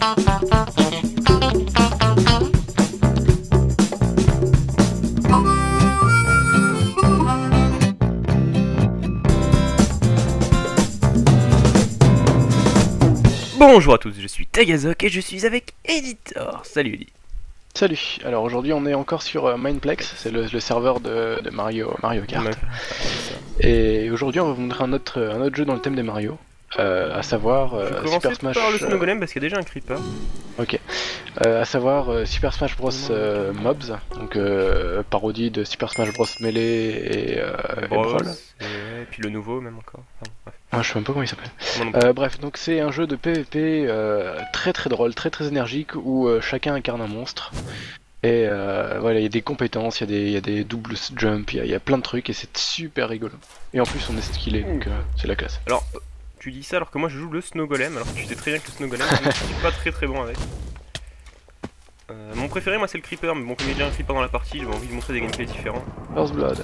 Bonjour à tous, je suis Tagazok et je suis avec Editor. Salut Eddy. Salut, alors aujourd'hui on est encore sur Mineplex, c'est le serveur de Mario Kart. Ouais, Et aujourd'hui on va vous montrer un autre jeu dans le thème des Mario, à savoir je vais Super commencer Smash... par le Snow Golem parce qu'il y a déjà un creeper. Ok, à savoir Super Smash Bros Mobs, donc parodie de Super Smash Bros Melee et Brawl. Et puis le nouveau même encore. Enfin, bref. Ah, je sais même pas comment il s'appelle. Bref, donc c'est un jeu de PvP très drôle, très énergique où chacun incarne un monstre. Et voilà, il y a des compétences, il y a des doubles jumps, il y a plein de trucs et c'est super rigolo. Et en plus on est skillé, donc c'est la classe. Alors, tu dis ça alors que moi je joue le Snow Golem, alors que tu sais très bien que le Snow Golem, je suis pas très bon avec. Mon préféré moi c'est le Creeper, mais bon comme il y a déjà un Creeper dans la partie, j'avais envie de montrer des gameplays différents. First Blood.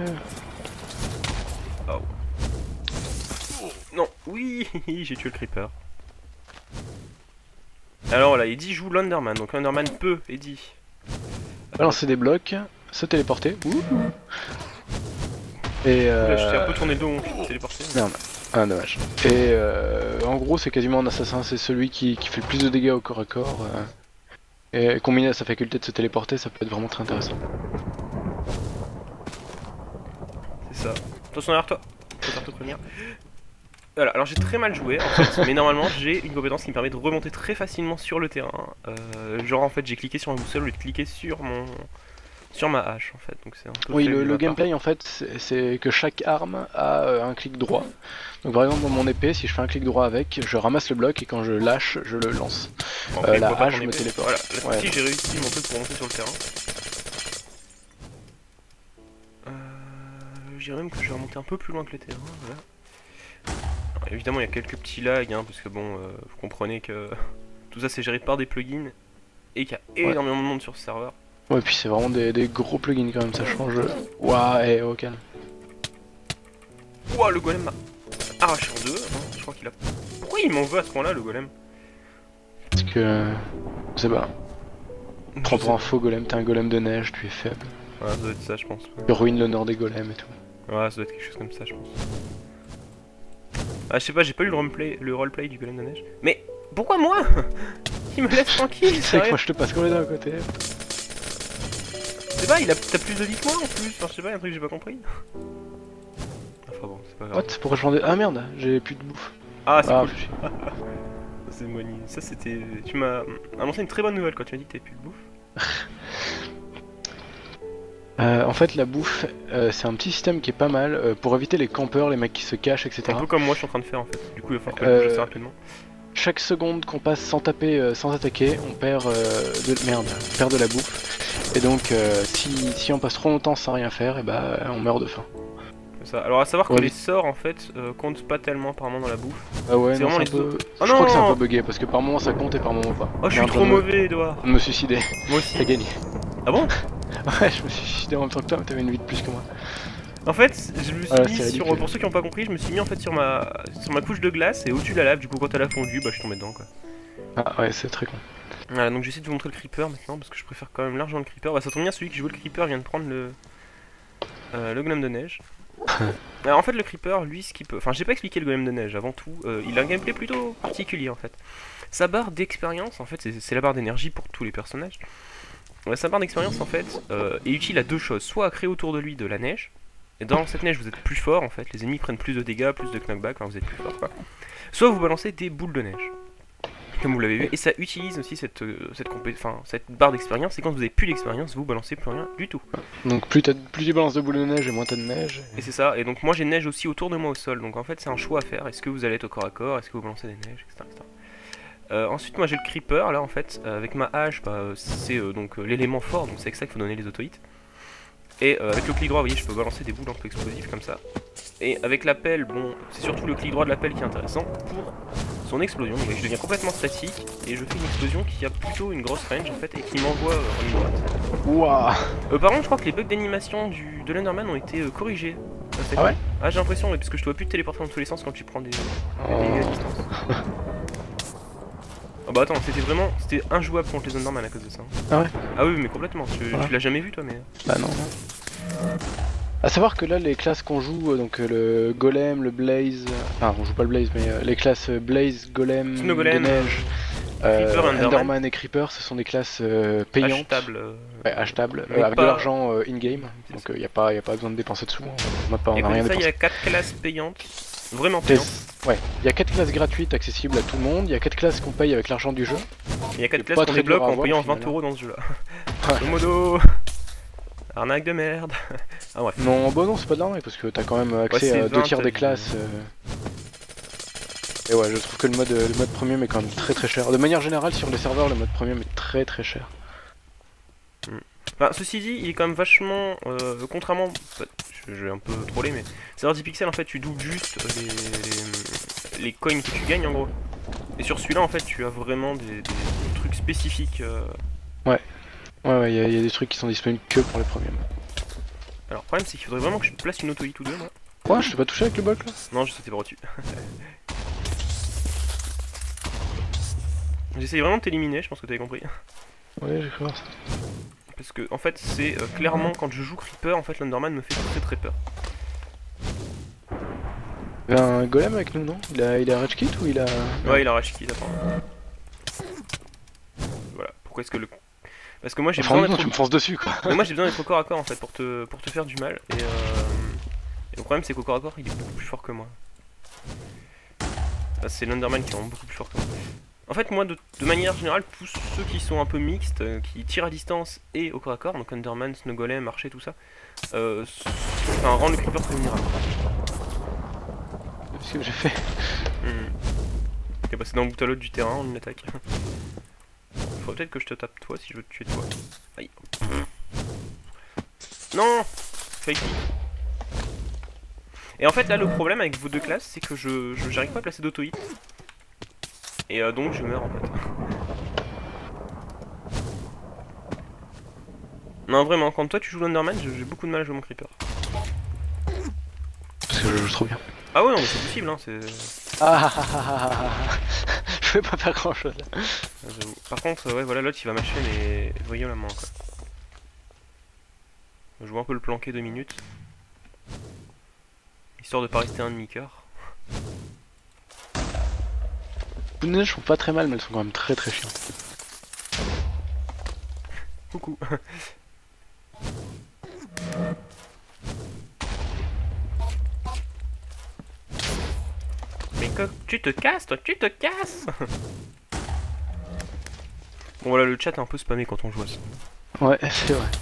Oh. Non, oui, j'ai tué le Creeper. Alors voilà, Eddy joue l'Underman, donc l'Underman peut, Eddy. Balancer des blocs, se téléporter. Et là, je t'ai un peu tourné le dos, je suis téléporté. Merde, ah dommage. Et en gros c'est quasiment un assassin, c'est celui qui fait le plus de dégâts au corps à corps. Et combiné à sa faculté de se téléporter, ça peut être vraiment très intéressant. C'est ça. Attention derrière toi, faut faire te prévenir. Voilà, alors j'ai très mal joué en fait, mais normalement j'ai une compétence qui me permet de remonter très facilement sur le terrain. Genre en fait j'ai cliqué sur ma boussole au lieu de cliquer sur ma hache en fait, donc c'est un peu Oui, le gameplay en fait c'est que chaque arme a un clic droit. Donc par exemple dans mon épée, si je fais un clic droit avec, je ramasse le bloc et quand je lâche, je le lance. Bon, la hache me téléporte. Voilà, là ouais. J'ai réussi mon truc pour monter sur le terrain. Je dirais même que je vais remonter un peu plus loin que le terrain, voilà. Alors, évidemment il y a quelques petits lags, hein, parce que bon, vous comprenez que tout ça c'est géré par des plugins et qu'il y a énormément de monde sur ce serveur. Ouais, puis c'est vraiment des gros plugins quand même, ça change. Ouah, et au calme. Ouah, le golem m'a arraché en deux, hein, je crois qu'il a... Pourquoi il m'en veut à ce point-là, le golem? Parce que... je sais pas. Prends pour un faux golem, t'es un golem de neige, tu es faible. Ouais, ça doit être ça, je pense. Tu ruines l'honneur des golems et tout. Ouais, ça doit être quelque chose comme ça, je pense. Ah, je sais pas, j'ai pas eu le roleplay du golem de neige. Mais pourquoi moi? Il me laisse tranquille, c'est que moi je te passe complètement à côté. Je sais pas, t'as plus de vie que moi en plus, enfin je sais pas, il y a un truc que j'ai pas compris. Enfin bon, c'est pas grave. What? Pourquoi je vendais... Ah merde, j'ai plus de bouffe. Ah, c'est cool. C'est moigné. Ça c'était... Tu m'as annoncé une très bonne nouvelle quand tu m'as dit que t'avais plus de bouffe. En fait la bouffe, c'est un petit système qui est pas mal pour éviter les campeurs, les mecs qui se cachent, etc. Un peu comme moi je suis en train de faire en fait, du coup il va falloir que je bouge assez rapidement. Chaque seconde qu'on passe sans taper, sans attaquer, on perd de la bouffe. Et donc si on passe trop longtemps sans rien faire, et bah on meurt de faim. C'est ça. Alors à savoir que les sorts en fait comptent pas tellement apparemment dans la bouffe. Ah ouais, c'est vraiment les peu... Je crois que c'est un peu bugué parce que par moment ça compte et par moment pas. Oh je suis trop mauvais Edouard. De me suicider. Moi aussi. T'as gagné. Ah bon? Ouais, je me suis suicidé en même temps que toi, mais t'avais une vie de plus que moi. En fait, je me suis mis sur, pour ceux qui n'ont pas compris, je me suis mis en fait sur ma couche de glace et au-dessus de la lave, du coup quand elle a fondu, bah je suis tombé dedans quoi. Ah ouais, c'est très con. Voilà, donc j'essaie de vous montrer le creeper maintenant parce que je préfère quand même largement le creeper. Bah ça tombe bien, celui qui joue le creeper vient de prendre le golem de neige. Alors en fait le creeper, lui ce qu'il peut... Enfin j'ai pas expliqué le golem de neige avant tout, il a un gameplay plutôt particulier en fait. Sa barre d'expérience, en fait c'est la barre d'énergie pour tous les personnages. Sa barre d'expérience en fait est utile à deux choses, soit à créer autour de lui de la neige, et dans cette neige vous êtes plus fort en fait, les ennemis prennent plus de dégâts, plus de knockback, enfin vous êtes plus fort quoi. Soit vous balancez des boules de neige, comme vous l'avez vu, et ça utilise aussi cette barre d'expérience, et quand vous avez plus d'expérience, vous balancez plus rien du tout. Donc plus tu balances de boules de neige et moins t'as de neige. Et c'est ça, et donc moi j'ai neige aussi autour de moi au sol, donc en fait c'est un choix à faire, est-ce que vous allez être au corps à corps, est-ce que vous balancez des neiges, etc. Ensuite moi j'ai le creeper là en fait, avec ma hache c'est donc l'élément fort, donc c'est avec ça qu'il faut donner les auto-hits. Et avec le clic droit vous voyez je peux balancer des boules un peu explosives comme ça. Et avec la pelle, bon c'est surtout le clic droit de la pelle qui est intéressant pour son explosion. Vous voyez je deviens complètement statique et je fais une explosion qui a plutôt une grosse range en fait et qui m'envoie en ligne droite. Waouh. Par contre je crois que les bugs d'animation de l'Enderman ont été corrigés. Ah ouais? Ah j'ai l'impression, parce que je dois plus te téléporter dans tous les sens quand tu prends des dégâts à distance. Ah bah attends, c'était injouable contre les Enderman à cause de ça. Ah ouais? Ah oui, mais complètement, tu l'as jamais vu toi mais... Bah non, non. A savoir que là, les classes qu'on joue, donc le Golem, le Blaze... Enfin, on joue pas le Blaze, mais les classes Blaze, Golem, Snow Golem, de neige, Creeper, Enderman et Creeper, ce sont des classes payantes. Achetables. Ouais, achetables, Mais avec pas... de l'argent in-game, donc il n'y a pas besoin de dépenser de sous, on n'a rien ça, il dépensé. y a 4 classes payantes, vraiment payantes. Ouais, il y a 4 classes gratuites accessibles à tout le monde, il y a 4 classes qu'on paye avec l'argent du jeu. Il y a 4 classes qu'on débloque en payant 20 € dans ce jeu là. Modo. Arnaque de merde. Ah ouais. Non, bah non, c'est pas de l'arnaque parce que t'as quand même accès à 2 tiers des classes. Et ouais, je trouve que le mode premium est quand même très cher. De manière générale, sur les serveurs, le mode premium est très cher. Enfin, ceci dit, il est quand même vachement. Contrairement. Je vais un peu troller, mais. C'est 10 pixels en fait, tu doubles juste les coins que tu gagnes en gros. Et sur celui-là, en fait, tu as vraiment des trucs spécifiques. Ouais, il y a des trucs qui sont disponibles que pour les premiums. Alors, le problème, c'est qu'il faudrait vraiment que je place une auto-hit ou deux, moi. Ouais, je t'ai pas touché avec le bloc là? Non, je sautais pas au-dessus. J'essaye vraiment de t'éliminer, je pense que t'avais compris. Ouais, j'ai cru voir ça. Parce que, en fait, c'est clairement quand je joue Creeper, en fait, l'Enderman me fait très peur. Il a un golem avec nous, non? Il a rage kit ou il a... Ouais, il a rage kit, apparemment. Voilà, pourquoi est-ce que le... Parce que moi j'ai besoin d'être... tu me fonces dessus quoi. Mais moi j'ai besoin d'être au corps à corps en fait pour te faire du mal. Et le problème c'est qu'au corps à corps il est beaucoup plus fort que moi. Enfin, c'est l'Enderman qui est beaucoup plus fort que moi. En fait moi de manière générale tous ceux qui sont un peu mixtes, qui tirent à distance et au corps à corps, donc Enderman, Snow Golem, Archer, tout ça, rendent le Creeper très vulnérable. C'est ce que j'ai fait. T'es passé d'un bout à l'autre du terrain en une attaque. Faudrait peut-être que je te tape toi si je veux te tuer toi. Aïe. Non. Fake. Et en fait là le problème avec vos deux classes c'est que j'arrive pas à placer d'auto-hit. Et donc je meurs en fait. Non vraiment, quand toi tu joues l'Enderman, j'ai beaucoup de mal à jouer mon Creeper. Parce que je joue trop bien. Ah ouais non mais c'est possible hein, c'est... Je vais pas faire grand chose là. Par contre ouais voilà l'autre il va mâcher mais violemment quoi. Je vais un peu le planquer 2 minutes. Histoire de pas rester un demi-cœur. Les neiges font pas très mal mais elles sont quand même très chiantes. Coucou. Mais que tu te casses toi, tu te casses. Bon voilà le chat est un peu spammé quand on joue à ça. Ouais c'est vrai.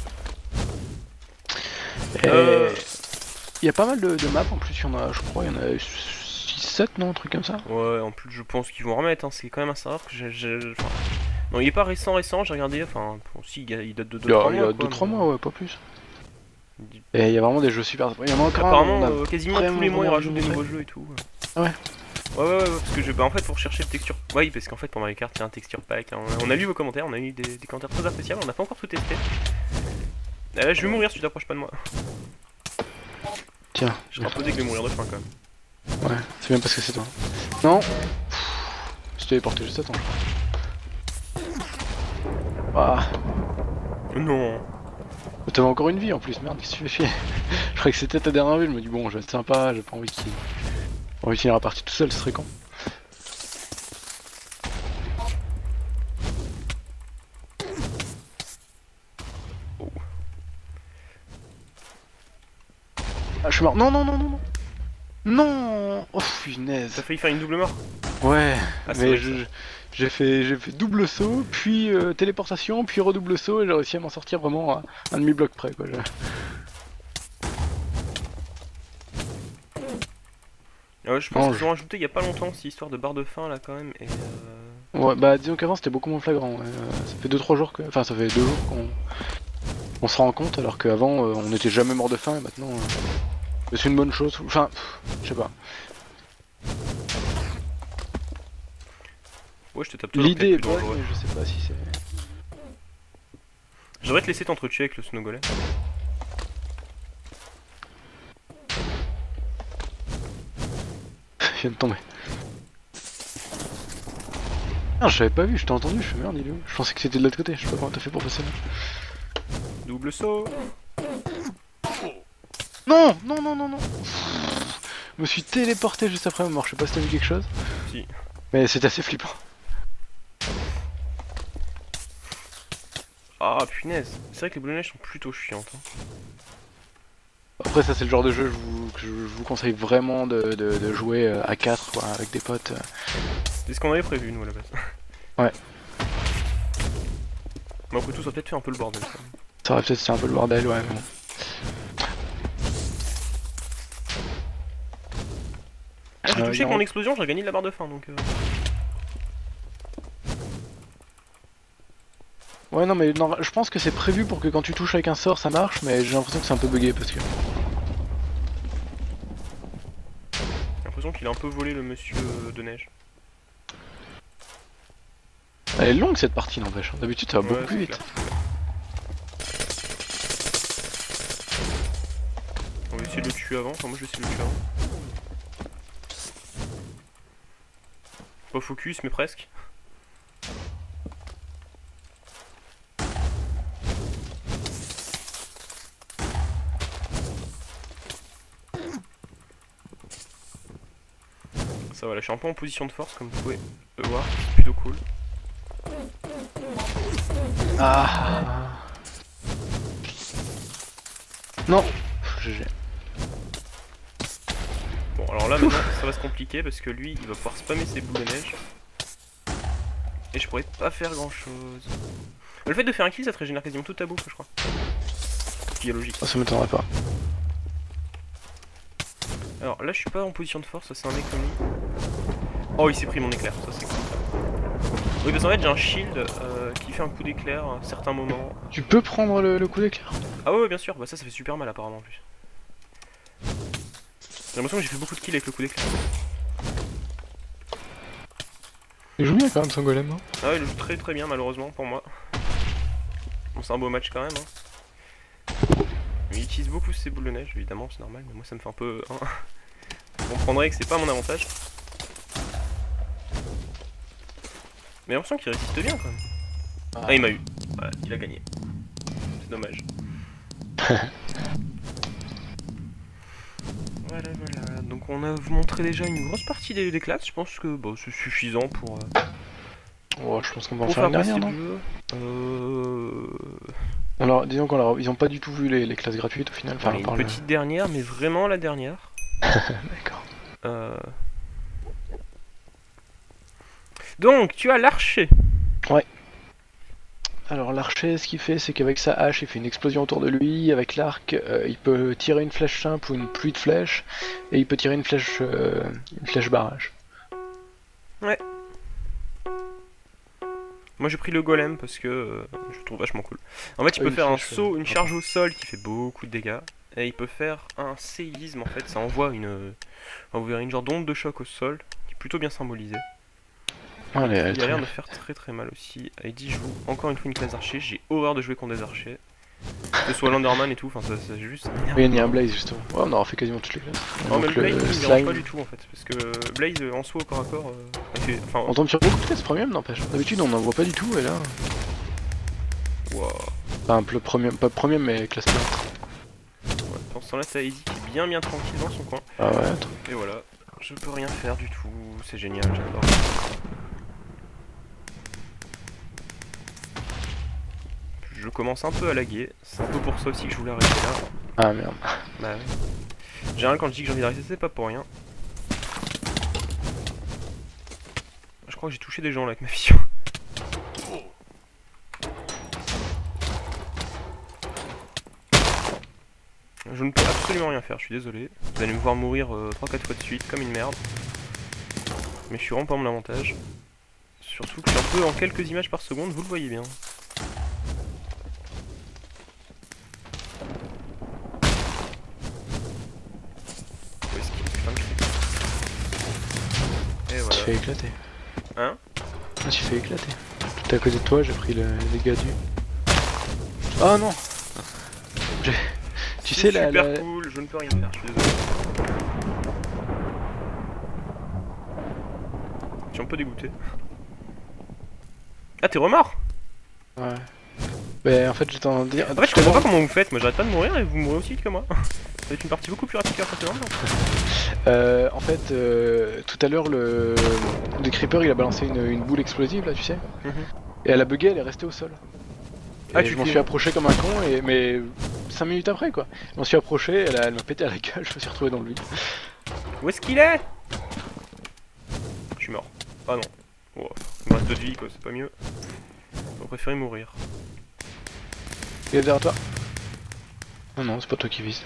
Il y a pas mal de maps en plus, il y en a, je crois, il y en a 6-7 non, un truc comme ça. Ouais en plus je pense qu'ils vont en remettre, hein. C'est quand même un serveur que enfin... Non il est pas récent, j'ai regardé, enfin bon, si il date de 2-3 mois. Il y a 2-3 mois ouais, pas plus. Et il y a vraiment des jeux super... Il y en a encore apparemment quasiment tous les mois ils rajoutent des nouveaux jeux et tout. Ouais. Ouais, parce que en fait pour chercher le texture... Oui parce qu'en fait pour Mario Kart il y a un texture pack, hein. On a lu vos commentaires, on a eu des commentaires très appréciables, on n'a pas encore tout testé. Là je vais mourir si tu t'approches pas de moi. Tiens. Je serais imposé que je vais mourir de faim quand même. Ouais, c'est bien parce que c'est toi. Non. Je t'ai téléporté juste à temps. Ah. Non. T'avais encore une vie en plus, merde, qu'est-ce que tu fais chier. Je croyais que c'était ta dernière vie, je me dis bon, je vais être sympa, j'ai pas envie qu'il finir la partie tout seul, ce serait con. Oh. Ah, je suis mort. Non. Non. Oh, punaise. T'as failli faire une double mort. Ouais, ah, mais j'ai fait double saut, puis téléportation, puis redouble saut, et j'ai réussi à m'en sortir vraiment à un demi-bloc près, quoi. Ouais, je pense qu'ils ont rajouté il y a pas longtemps cette histoire de barre de faim là quand même, et Ouais, bah disons qu'avant c'était beaucoup moins flagrant, ouais. Ça fait 2-3 jours que... Enfin, ça fait 2 jours qu'on se rend compte, alors qu'avant on n'était jamais mort de faim, et maintenant... C'est une bonne chose, enfin, je sais pas. Ouais, je te tape tout. L'idée est bonne, mais je sais pas si c'est... Je devrais te laisser t'entretuer avec le Snow Golem. Il vient de tomber. Ah, je l'avais pas vu, je t'ai entendu, je suis merde, il est où? Je pensais que c'était de l'autre côté, je sais pas comment t'as fait pour passer là. Double saut. Non, non, non, non, non. Je me suis téléporté juste après ma mort, je sais pas si t'as vu quelque chose. Si. Mais c'était assez flippant. Ah punaise. C'est vrai que les boules de neige sont plutôt chiantes. Hein. Après ça c'est le genre de jeu que je vous conseille vraiment de jouer à 4 quoi, avec des potes. C'est ce qu'on avait prévu nous à la base. Ouais. Mais après tout ça a peut-être fait un peu le bordel. Ça aurait peut-être été un peu le bordel, ouais mais bon. Ah, j'ai touché avec mon explosion, j'ai gagné de la barre de fin donc... Ouais non mais non, je pense que c'est prévu pour que quand tu touches avec un sort ça marche, mais j'ai l'impression que c'est un peu bugué parce que... J'ai l'impression qu'il a un peu volé le monsieur de neige. Elle est longue cette partie n'empêche, d'habitude ça va beaucoup plus vite. On va essayer de le tuer avant, enfin moi je vais essayer de le tuer avant. Pas focus mais presque. Ça va, là je suis un peu en position de force comme vous pouvez le voir, c'est plutôt cool. Ah. Non. GG. Bon alors là maintenant ça va se compliquer parce que lui il va pouvoir spammer ses boules de neige. Et je pourrais pas faire grand chose. Le fait de faire un kill ça te régénère quasiment toute ta bouffe je crois. Ce qui est logique. Oh, ça m'étonnerait pas. Alors là je suis pas en position de force, ça c'est un mec comme lui. Oh il s'est pris mon éclair, ça c'est cool. Oui parce qu'en fait j'ai un shield qui fait un coup d'éclair à certains moments. Tu peux prendre le coup d'éclair? Ah ouais bien sûr, bah ça fait super mal apparemment en plus. J'ai l'impression que j'ai fait beaucoup de kills avec le coup d'éclair. Il joue bien quand même son golem hein. Ah ouais il joue très très bien malheureusement pour moi. Bon c'est un beau match quand même hein. Il utilise beaucoup ses boules de neige évidemment c'est normal mais moi ça me fait un peu... Hein. Vous comprendrez que c'est pas mon avantage. Mais j'ai l'impression qu'il résiste bien quand même. Ah il m'a eu, voilà, il a gagné. C'est dommage. Voilà voilà, donc on a montré déjà une grosse partie des classes, je pense que bah, c'est suffisant pour... Oh, je pense qu'on va en faire une dernière non disons ils ont pas du tout vu les classes gratuites au final. Enfin, une petite dernière, mais vraiment la dernière. D'accord. Donc, tu as l'archer. Ouais. Alors l'archer, ce qu'il fait, c'est qu'avec sa hache, il fait une explosion autour de lui. Avec l'arc, il peut tirer une flèche simple ou une pluie de flèches. Et il peut tirer une flèche barrage. Ouais. Moi j'ai pris le golem parce que je le trouve vachement cool. En fait il peut faire un saut, une charge au sol qui fait beaucoup de dégâts. Et il peut faire un séisme en fait, ça envoie une... vous verrez une genre d'onde de choc au sol, qui est plutôt bien symbolisée. Il a l'air de faire très très mal aussi. Heidi joue encore une fois une classe d'archer, j'ai horreur de jouer contre des archers. Que ce soit l'Enderman et tout, enfin c'est juste... Oui il y a un Blaze justement, ouais on aura fait quasiment toutes les classes. Non mais le Blaze il me dérange pas du tout en fait, parce que Blaze en soi au corps à corps... on tombe sur beaucoup de classes premium n'empêche, d'habitude on n'en voit pas du tout et là... Wow. Enfin premium, pas premium mais classe plate. Ouais, pour ce temps là c'est Heidi qui est bien tranquille dans son coin. Ah ouais, et voilà, je peux rien faire du tout, c'est génial, j'adore. Je commence un peu à laguer, c'est un peu pour ça aussi que je voulais arrêter là. Ah merde. Bah ouais. Généralement quand je dis que j'ai envie d'arrêter c'est pas pour rien. Je crois que j'ai touché des gens là avec ma vision. Je ne peux absolument rien faire, je suis désolé. Vous allez me voir mourir 3-4 fois de suite comme une merde. Mais je suis vraiment pas mon avantage. Surtout que je suis un peu en quelques images par seconde, vous le voyez bien. Et voilà. Tu fais éclater. Hein? Ah, tu fais éclater. Tout à côté de toi, j'ai pris les dégâts du... Oh non. Tu sais la... super cool, je ne peux rien faire, je suis désolé. Je suis un peu dégoûté. Ah, t'es remort? Ouais. Mais en fait, j'étais en train de dire. En fait, je comprends pas comment vous faites. Moi, j'arrête pas de mourir et vous mourrez aussi vite que moi. Ça va être une partie beaucoup plus rapide que la précédente. En fait, tout à l'heure, le Creeper il a balancé une boule explosive là, tu sais. Et elle a bugué, elle est restée au sol. Ah, Et je m'en suis approché comme un con, mais 5 minutes après quoi. Je m'en suis approché, elle m'a pété à la gueule, je me suis retrouvé dans le vide. Où est-ce qu'il est? Je suis mort. Ah non. Oh, il me reste 2 de vie quoi, c'est pas mieux. J'aurais préféré mourir. Il est derrière toi. Non, non, c'est pas toi qui vise.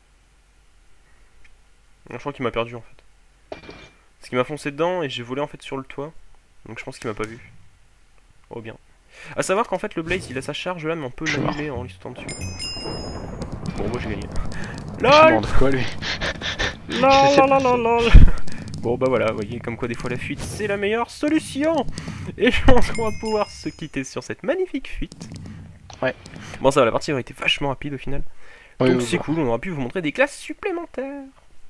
Je crois qu'il m'a perdu en fait. Parce qu'il m'a foncé dedans et j'ai volé en fait sur le toit. Donc je pense qu'il m'a pas vu. Oh bien. A savoir qu'en fait le Blaze il a sa charge là mais on peut l'annuler en lui sautant dessus. Bon moi j'ai gagné. LOL quoi lui? LOL. Bon bah voilà, vous voyez comme quoi des fois la fuite c'est la meilleure solution. Et je pense qu'on va pouvoir se quitter sur cette magnifique fuite. Ouais. Bon ça va, la partie aurait été vachement rapide au final. Oui, donc c'est cool, on aura pu vous montrer des classes supplémentaires.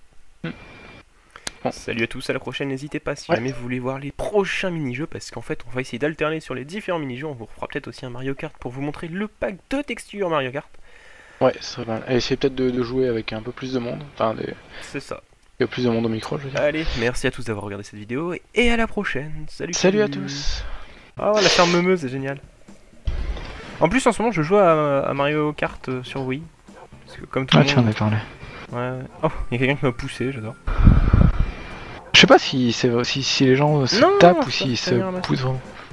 Bon. Salut à tous, à la prochaine, n'hésitez pas si jamais vous voulez voir les prochains mini-jeux, parce qu'en fait on va essayer d'alterner sur les différents mini-jeux, on vous fera peut-être aussi un Mario Kart pour vous montrer le pack de textures Mario Kart. Ouais, ce serait bien. Et essayer peut-être de jouer avec un peu plus de monde, enfin c'est ça. Il y a plus de monde au micro, je veux dire. Allez, merci à tous d'avoir regardé cette vidéo, et à la prochaine, salut à tous. Oh la ferme meumeuse, c'est génial. En plus en ce moment je joue à Mario Kart sur Wii, parce que comme tout le monde... tiens, on a parlé. Ouais, oh, il y a quelqu'un qui m'a poussé, j'adore. Je sais pas si les gens se tapent ou s'ils se poussent vraiment.